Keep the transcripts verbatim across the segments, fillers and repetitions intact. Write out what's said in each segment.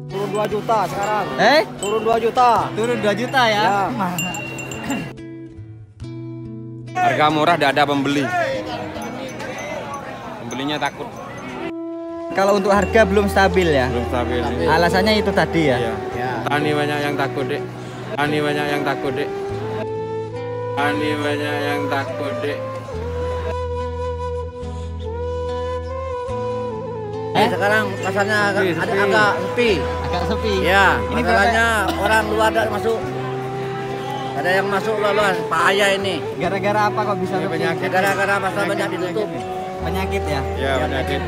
Turun dua juta sekarang. Eh? Turun dua juta. Turun dua juta ya? Ya. Harga murah tidak ada pembeli. Pembelinya takut. Kalau untuk harga belum stabil ya? Belum stabil. Alasannya itu tadi ya? Iya. Ya. Tani banyak yang takut, Dek. Tani banyak yang takut, Dek. Tani banyak yang takut, Dek. Eh, sekarang pasarnya agak, Sepi, ada sepi. agak sepi. Agak sepi. Ya, Ini masalahnya orang luar ada masuk. Ada yang masuk luar, bahaya ini. Gara-gara apa kok bisa Ini sepi? penyakit. Gara-gara pasar banyak ditutup. Penyakit ya? Ya, penyakit.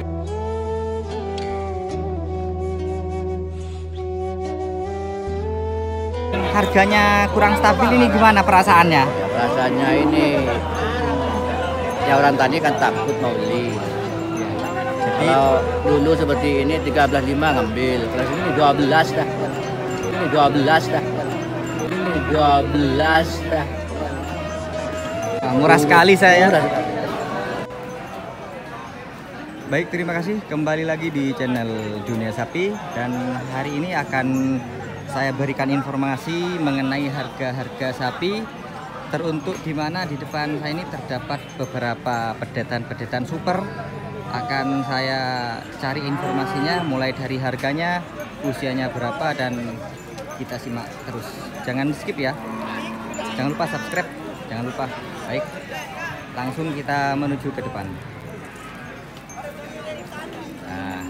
Harganya kurang stabil ini gimana perasaannya? Ya, rasanya ini ya orang tadi kan takut mau beli. Kalau dulu seperti ini tiga belas lima ngambil, kalau ini dua belas dah. Ini dua belas dah. Ini dua belas dah. Nah, murah sekali saya. Murah sekali. Baik, terima kasih kembali lagi di channel Dunia Sapi, dan hari ini akan saya berikan informasi mengenai harga-harga sapi teruntuk, di mana di depan saya ini terdapat beberapa pedetan-pedetan super. Akan saya cari informasinya mulai dari harganya, usianya berapa, dan kita simak terus. Jangan skip ya. Jangan lupa subscribe, jangan lupa. Baik, langsung kita menuju ke depan. Nah,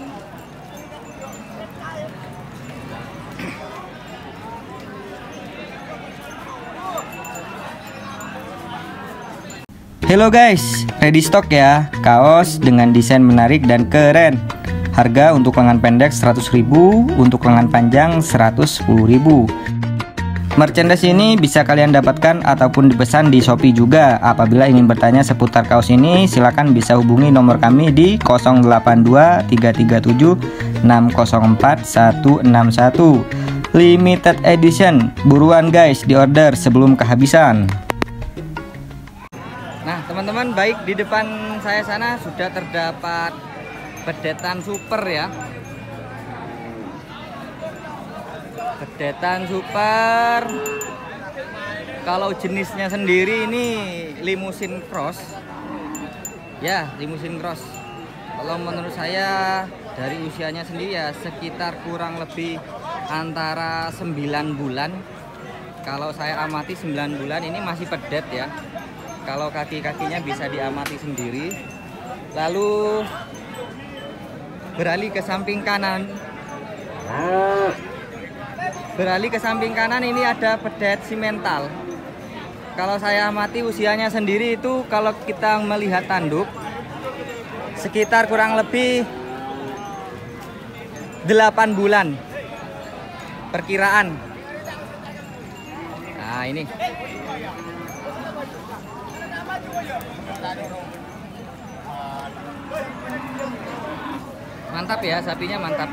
Halo guys, ready stock ya. Kaos dengan desain menarik dan keren. Harga untuk lengan pendek seratus ribu, untuk lengan panjang seratus sepuluh ribu. Merchandise ini bisa kalian dapatkan ataupun dipesan di Shopee juga. Apabila ingin bertanya seputar kaos ini, silakan bisa hubungi nomor kami di nol delapan dua tiga tiga tujuh enam nol empat satu enam satu. Limited edition. Buruan guys, diorder sebelum kehabisan. Nah teman-teman, baik, di depan saya sana sudah terdapat pedetan super ya. Pedetan super. Kalau jenisnya sendiri ini limusin cross. Ya, limusin cross. Kalau menurut saya dari usianya sendiri ya sekitar kurang lebih antara sembilan bulan. Kalau saya amati sembilan bulan ini masih pedet ya. Kalau kaki-kakinya bisa diamati sendiri. Lalu beralih ke samping kanan. Beralih ke samping kanan ini ada pedet simental. Kalau saya amati usianya sendiri itu, kalau kita melihat tanduk, sekitar kurang lebih delapan bulan perkiraan. Nah ini mantap ya, sapinya mantap.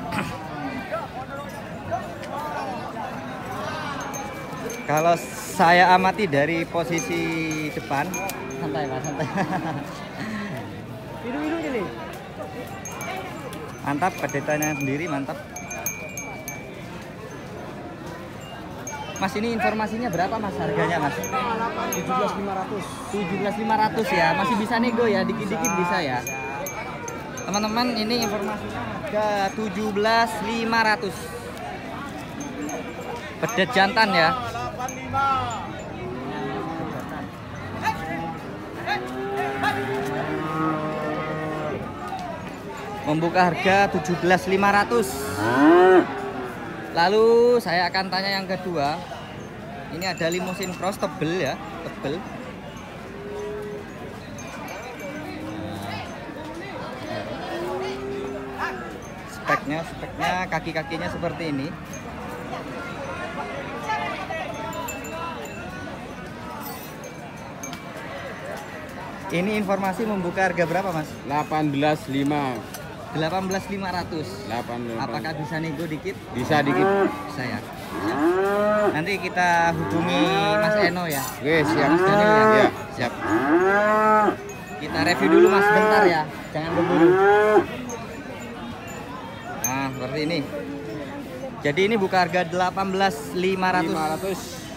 Kalau saya amati dari posisi depan, santai mas, santai. Biru-biru ini. Mantap, pedetannya sendiri mantap. Mas, ini informasinya berapa mas harganya mas? tujuh belas lima ratus. tujuh belas lima ratus ya, masih bisa nego ya, dikit-dikit bisa ya. Teman-teman, ini informasinya harga tujuh belas lima ratus. Pedet jantan ya. Membuka harga tujuh belas lima ratus. Lalu saya akan tanya yang kedua. Ini ada limusin cross tebel ya, tebel. Speknya, speknya kaki-kakinya seperti ini. Ini informasi membuka harga berapa mas? delapan belas lima ratus. delapan belas lima ratus. delapan belas. Apakah bisa nego dikit? Bisa dikit. Bisa ya. Nanti kita hubungi Mas Eno ya. Oke, siap. Mas Daniel ya. Ya, siap. Kita review dulu mas, bentar ya. Jangan berburu. Nah, seperti ini. Jadi ini buka harga delapan belas lima ratus.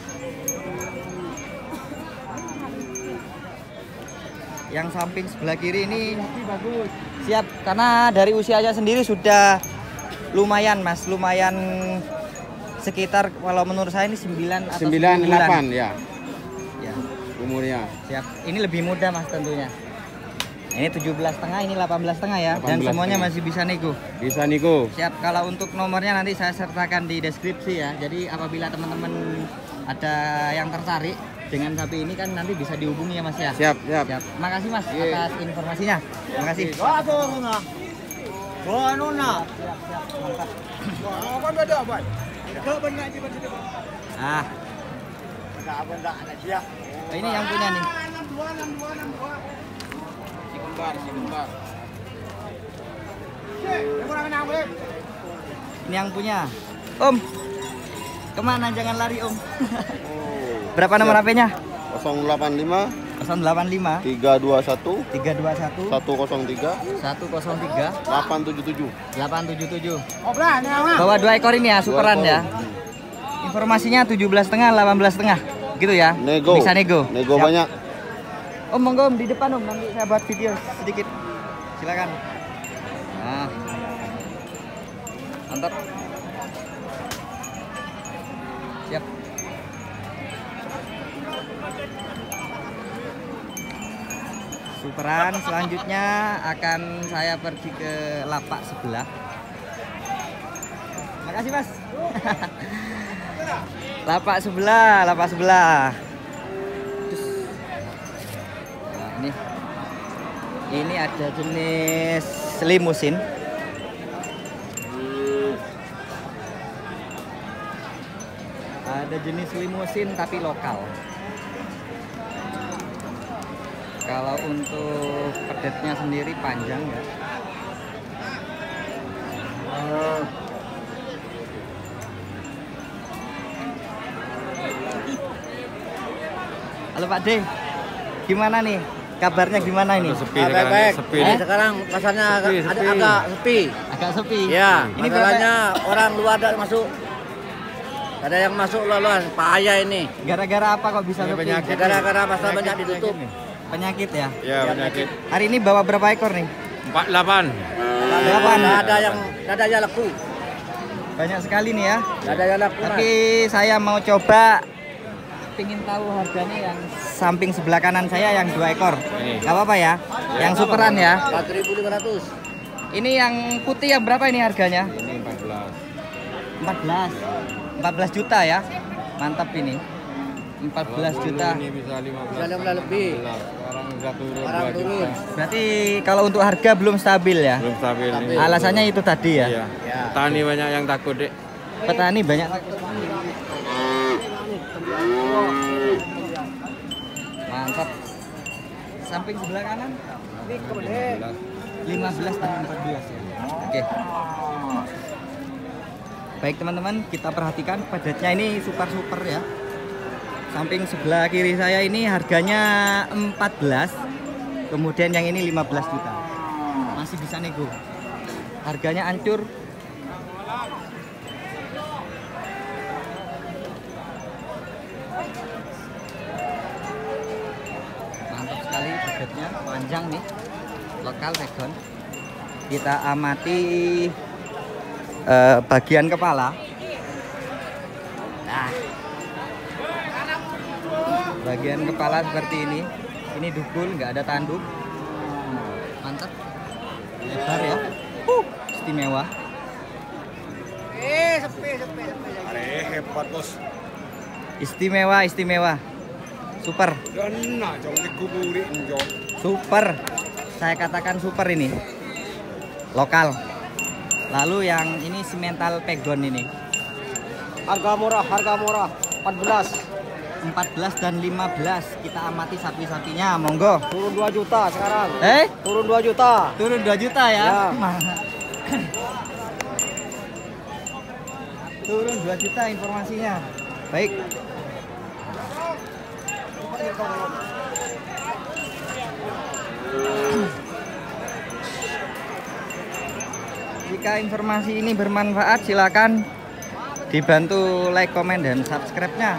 Yang samping sebelah kiri ini bagus. Siap, karena dari usianya sendiri sudah lumayan Mas, lumayan sekitar kalau menurut saya ini sembilan atau sembilan delapan ya. Ya. Umurnya. Siap. Ini lebih muda Mas tentunya. Ini tujuh belas setengah, ini delapan belas setengah ya. Dan semuanya masih bisa nego. Bisa nego. Siap. Kalau untuk nomornya nanti saya sertakan di deskripsi ya. Jadi apabila teman-teman ada yang tertarik dengan sapi ini kan nanti bisa dihubungi ya Mas ya. Siap, siap. Siap. Makasih Mas Ye. atas informasinya. Terima kasih. Ah. Ini yang punya nih. Si kembar, si kembar. Ini yang punya. Om. Kemana jangan lari Om. Berapa nomor H P-nya? nol delapan lima nol delapan lima tiga dua satu tiga dua satu satu nol tiga satu nol tiga delapan tujuh tujuh. delapan tujuh tujuh. Bawa dua ekor ini ya, superan ya. Informasinya tujuh belas setengah, delapan belas setengah. Gitu ya. Nego. Bisa nego. Nego Siap. banyak. Om monggo Om di depan Om, nanti saya buat video sedikit. Silakan. Nah. Mantap. Siap. Superan selanjutnya akan saya pergi ke lapak sebelah. Makasih Mas. Lapak sebelah, lapak sebelah. Nah, ini, ini ada jenis limusin. Ada jenis limusin tapi lokal. Kalau untuk pedetnya sendiri panjang ya. Halo Pak D, gimana nih? Kabarnya gimana ini? Sepi Ah, sekarang. baik-baik. Sepi Ini nih. sekarang pasarnya agak, Sepi, ada- sepi. agak sepi. Agak sepi. Ya, Ini masalahnya orang luar ada masuk. Ada yang masuk laluan, payah ini. Gara-gara apa kok bisa Ini sepi? penyakit. Gara-gara pasar banyak ditutup. Penyakit ya. Ya, penyakit. Hari ini bawa berapa ekor nih? empat delapan. Delapan. Nggak ada yang nggak ada yang laku. Banyak sekali nih ya. Nggak ada yang laku. Tapi saya mau coba pingin tahu harganya yang samping sebelah kanan saya yang dua ekor. Ini. Gak apa-apa ya. Yang superan ya. empat ribu lima ratus. Ini yang putih yang berapa ini harganya? Ini empat belas. empat belas. empat belas juta ya. Mantap ini. empat belas juta. Ini bisa lima belas. Bisa lima belas lebih. Sekarang udah turun Sekarang dua turun. juta. Berarti kalau untuk harga belum stabil ya. Belum stabil ini. Stabil. Alasannya itu tadi ya. Iya. Ya. Petani banyak yang takut, Dek. Petani banyak. Mantap. Samping sebelah kanan lima belas dan empat belas ya. Oke. Baik teman-teman, kita perhatikan pedetnya ini super-super ya. Samping sebelah kiri saya ini harganya empat belas. Kemudian yang ini lima belas juta. Masih bisa nego. Harganya hancur. Mantap sekali pedetnya, panjang nih. Lokal regon. Kita amati eh, bagian kepala. Nah. Bagian kepala seperti ini. Ini dukul, nggak ada tanduk. Mantap. Lebar ya. Uh, istimewa. Eh, sepi, sepi, sepi. Hebat bos. Istimewa, istimewa. Super. Super. Saya katakan super ini. Lokal. Lalu yang ini simental pegon ini. Harga murah, harga murah. empat belas. empat belas dan lima belas. Kita amati sapi-sapinya, monggo. Turun dua juta sekarang. Eh, Turun dua juta. turun dua juta ya. Ya. Turun dua juta informasinya. Baik. Jika informasi ini bermanfaat silakan Dibantu like, komen, dan subscribe-nya.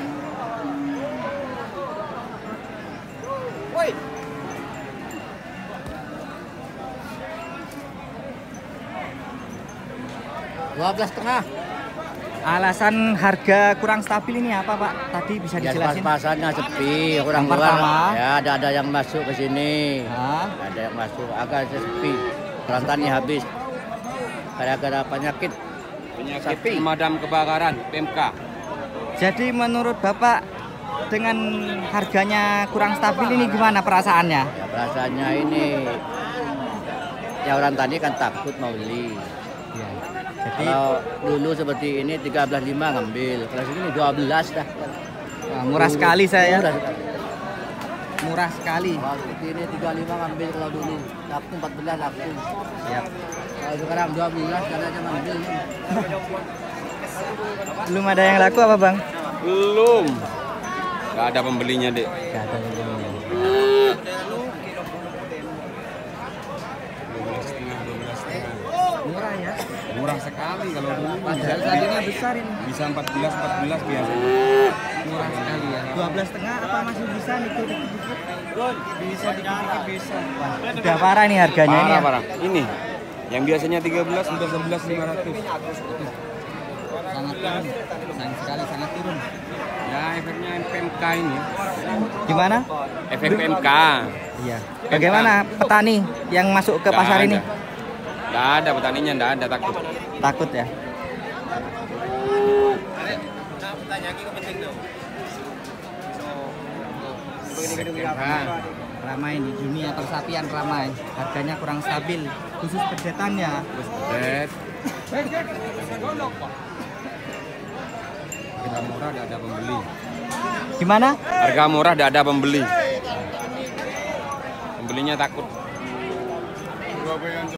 dua belas setengah. Alasan harga kurang stabil ini apa, Pak? Tadi bisa Ya, dijelasin? pas-pasannya sepi, orang Yang pertama. luar. Ya, ada ada yang masuk ke sini. Hah? Ada yang masuk, agak sepi. Perantani habis. Gara-gara penyakit. Penyakit Sapi. pemadam kebakaran P M K. Jadi menurut Bapak dengan harganya kurang stabil ini gimana perasaannya? Ya, perasaannya ini ya orang tadi kan takut mau beli. Ya. Jadi Kalau dulu seperti ini tiga belas lima ngambil, kalau sini dua belas dah. wah, murah sekali saya. Murah sekali. Murah sekali. Kalau seperti ini tiga puluh lima ngambil kalau dulu, laku empat belas laku. Siap. Kalau sekarang dua belas katanya ngambil. Belum ada yang laku apa, Bang? Belum. Gak ada pembelinya, Dek. Gak ada yang belum. Murah ya. Murah sekali kalau dulu. Padahal tadinya besar ini. Bisa empat belas empat belas biasa. Murah sekali ya. dua belas setengah apa masih bisa nih dikit-dikit? Bisa dikit-dikit bisa. Wah, udah parah nih harganya ini. Parah, Ya. parah. Ini yang biasanya tiga belas sudah sebelas lima ratus. Sangat turun. Sayang sekali sangat turun. Ya, efeknya P M K ini. Gimana? Efek P M K. Iya. Bagaimana petani yang masuk ke Nggak pasar ada. ini? Nggak ada petaninya, nggak ada, takut. Takut ya? Ramai di dunia persapian ramai. Harganya kurang stabil, khusus pedetan ya. Bed. Harga murah tidak ada pembeli. Gimana? Harga murah tidak ada pembeli. Pembelinya takut.